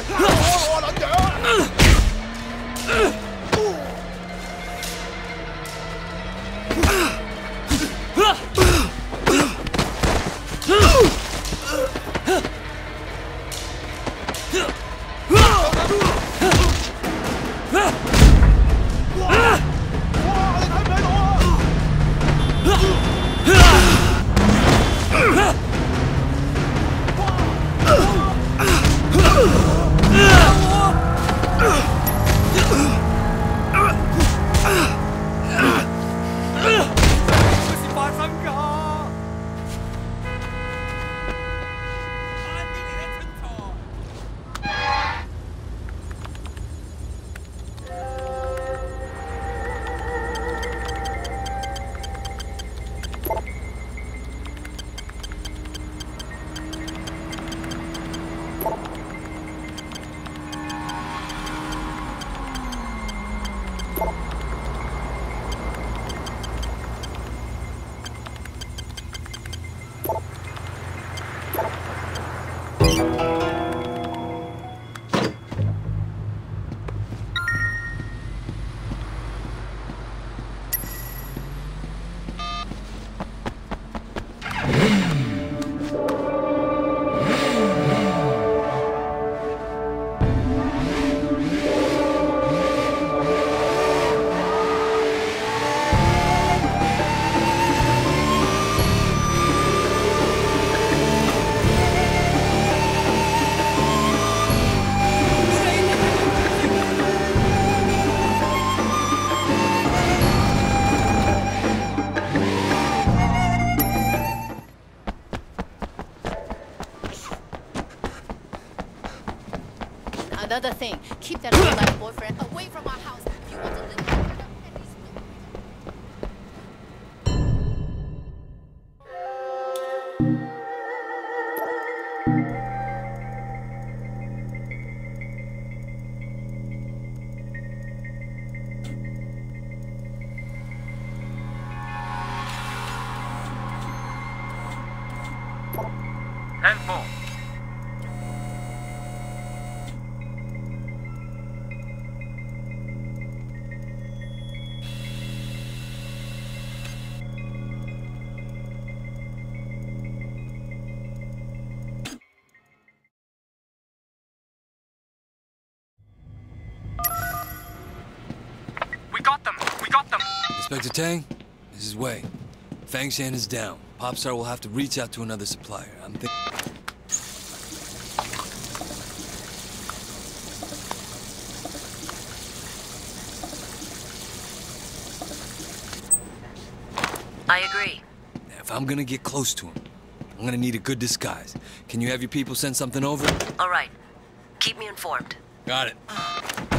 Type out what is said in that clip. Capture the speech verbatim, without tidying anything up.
Another thing, keep that other boyfriend away from our house. You want to live at least. ten four. We got them! We got them! Inspector Tang, this is Wei. Fangshan is down. Popstar will have to reach out to another supplier. I'm thinking... I agree. If I'm gonna get close to him, I'm gonna need a good disguise. Can you have your people send something over? All right. Keep me informed. Got it.